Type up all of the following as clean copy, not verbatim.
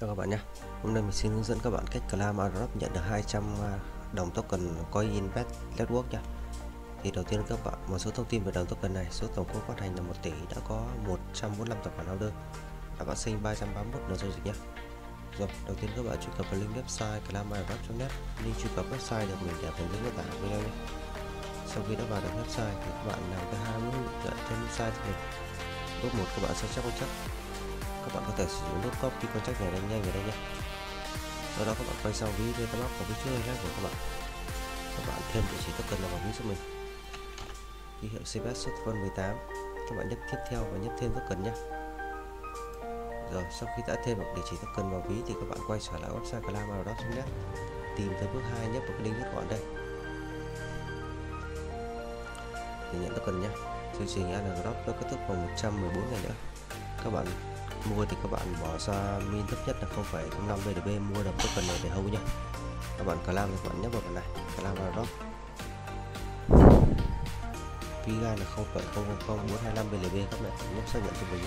Chào các bạn nhé. Hôm nay mình xin hướng dẫn các bạn cách claim airdrop nhận được 200 đồng token coin bet network nhé. Thì đầu tiên các bạn một số thông tin về đồng token này. Số tổng cộng phát hành là 1 tỷ, đã có 145 tài khoản order, đã phát sinh 331 lần giao dịch nhé. Rồi, đầu tiên các bạn truy cập vào link website claimairdrop.net. Link truy cập website được mình để phần link mô tả video nhé. Sau khi đã vào được website thì các bạn làm cái 2 bước nhận trên website của mình. Bước 1 các bạn sẽ check contract. Các bạn có thể sử dụng nút copy contract này nhanh ở đây nhé. Sau đó các bạn quay sang ví MetaMask và ví trước đây của các bạn. Các bạn thêm địa chỉ token vào ví giúp mình. Ký hiệu CBS xuất phân 18. Các bạn nhấp tiếp theo và nhấp thêm token nhé. Rồi sau khi đã thêm được địa chỉ token vào ví thì các bạn quay trở lại website claimairdrop.net. Tìm tới bước 2, nhấp vào cái link các bạn đây để nhận token nhé. Chương trình airdrop nó kết thúc vào 114 ngày nữa. Các bạn mua thì các bạn bỏ ra min thấp nhất là 0,05 BNB mua đồng token này để hold nhé. Các bạn claim thì các bạn nhấp vào phần này claim airdrop. Phí gai là 0,000425 BNB, các bạn nhấp xác nhận cho mình nhé.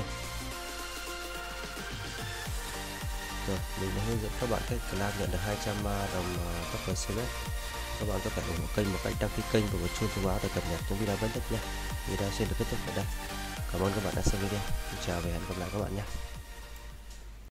Rồi mình đã hướng dẫn các bạn cách claim nhận được 200 đồng token CBS. Các bạn có thể ủng hộ kênh một cách đăng ký kênh và bật chuông thông báo để cập nhật những video mới nhất nhé. Video xin được kết thúc ở đây. Cảm ơn các bạn đã xem video. Xin chào và hẹn gặp lại các bạn nhé.